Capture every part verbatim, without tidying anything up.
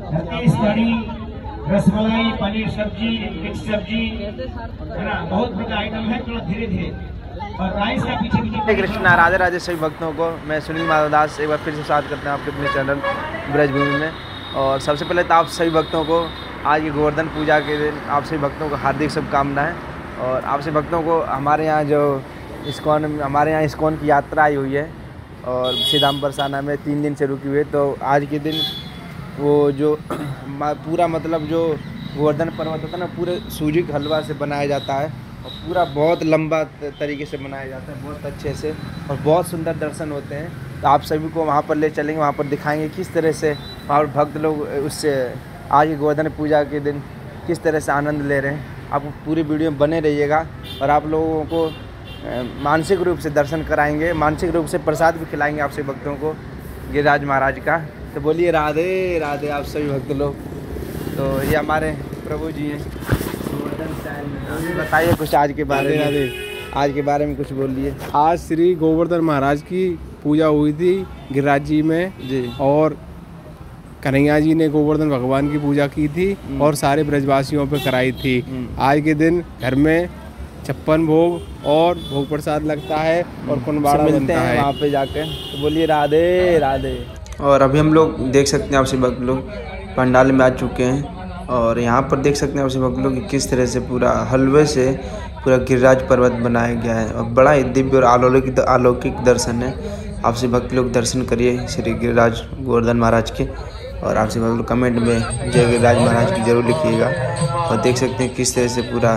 तीस कड़ी, रसमलाई, पनीर सब्जी, मिक्स सब्जी है ना, बहुत बड़ा आइटम है। थोड़ा धीरे धीरे और राइस का पीछे पीछे। कृष्णा, राधे राधे सभी भक्तों को। मैं सुनील माधवदास एक बार फिर से स्वागत करते हैं आपके अपने चैनल ब्रजभूमि में। और सबसे पहले तो आप सभी भक्तों को आज की गोवर्धन पूजा के दिन आप सभी भक्तों को हार्दिक शुभकामनाएं। और आप सभी भक्तों को हमारे यहाँ जो इस्कॉन हमारे यहाँ इस्कॉन की यात्रा आई हुई है और श्रीधाम बरसाना में तीन दिन से रुकी हुई है। तो आज के दिन वो जो पूरा मतलब जो गोवर्धन पर्वत होता है ना, पूरे सूजी के हलवा से बनाया जाता है और पूरा बहुत लंबा तरीके से बनाया जाता है, बहुत अच्छे से, और बहुत सुंदर दर्शन होते हैं। तो आप सभी को वहाँ पर ले चलेंगे, वहाँ पर दिखाएंगे किस तरह से वहाँ पर भक्त लोग उससे आज की गोवर्धन पूजा के दिन किस तरह से आनंद ले रहे हैं। आप पूरी वीडियो में बने रहिएगा और आप लोगों को मानसिक रूप से दर्शन कराएंगे, मानसिक रूप से प्रसाद भी खिलाएंगे आप सभी भक्तों को गिरिराज महाराज का। तो बोलिए राधे राधे आप सभी भक्त लोग। तो ये हमारे प्रभु जी हैं गोवर्धन स्टाइल में। बताइए कुछ आज के बारे में, राधे आज के बारे में कुछ बोलिए। आज श्री गोवर्धन महाराज की पूजा हुई थी गिरिराज जी में जी, और कन्हैया जी ने गोवर्धन भगवान की पूजा की थी और सारे ब्रजवासियों पे कराई थी। आज के दिन घर में छप्पन भोग और भोग प्रसाद लगता है और कुनबाड़ा मिलते हैं वहाँ पे जाकर। तो बोलिए राधे राधे। और अभी हम लोग देख सकते हैं आप सभी भक्त लोग पंडाल में आ चुके हैं और यहाँ पर देख सकते हैं आप सभी भक्त लोग कि किस तरह से पूरा हलवे से पूरा गिरिराज पर्वत बनाया गया है और बड़ा ही दिव्य और अलौकिक अलौकिक दर्शन है। आप सभी भक्त लोग दर्शन करिए श्री गिरिराज गोवर्धन महाराज के। और आप सभी भक्त लोग कमेंट में जय गिरिराज महाराज की जरूर लिखिएगा। और देख सकते हैं किस तरह से पूरा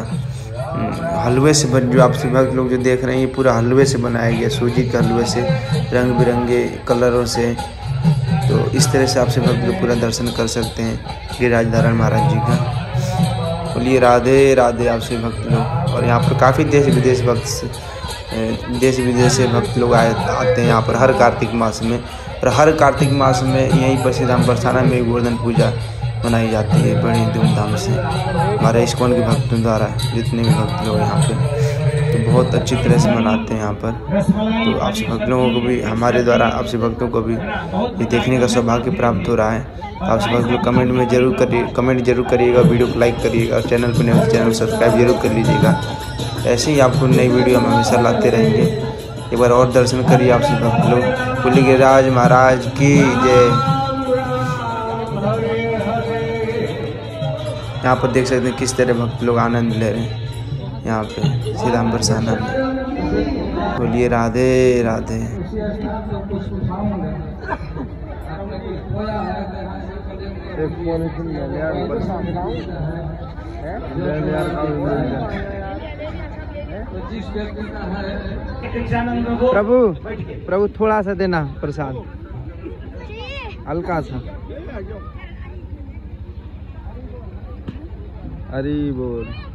हलवे से बन, जो आप सभी भक्त लोग जो देख रहे हैं ये पूरा हलवे से बनाया गया, सूजी के हलवे से, रंग बिरंगे कलरों से। तो इस तरह से आप सभी भक्त लोग पूरा दर्शन कर सकते हैं गिरिराज धारण महाराज जी का। बोलिए राधे राधे आप सभी भक्त लोग। और यहाँ पर काफ़ी देश विदेश भक्त से देश विदेश से भक्त लोग आए आते हैं यहाँ पर हर कार्तिक मास में। और हर कार्तिक मास में यहीं पर श्रीधाम बरसाना में गोवर्धन पूजा मनाई जाती है बड़ी धूमधाम से हमारे इस्कॉन के भक्तों द्वारा। जितने भी भक्त लोग यहाँ पे तो बहुत अच्छी तरह से मनाते हैं यहाँ पर। तो आपसे भक्त लोगों को भी हमारे द्वारा आपसे भक्तों को भी ये देखने का सौभाग्य प्राप्त हो रहा है। तो आपसे भक्त लोग कमेंट में जरूर करिए कमेंट जरूर करिएगा, वीडियो को लाइक करिएगा और चैनल पर नए चैनल सब्सक्राइब जरूर कर लीजिएगा। ऐसे ही आपको नई वीडियो हम हमेशा लाते रहेंगे। एक बार और दर्शन करिए आपसे भक्त लोग। बोलिए गिरिराज महाराज की जय। यहाँ पर देख सकते हैं किस तरह भक्त लोग आनंद ले रहे हैं यहाँ पे श्रीधाम बरसाना में। बोलिए राधे राधे। प्रभु प्रभु थोड़ा सा देना प्रसाद, हल्का सा। हरी बोल।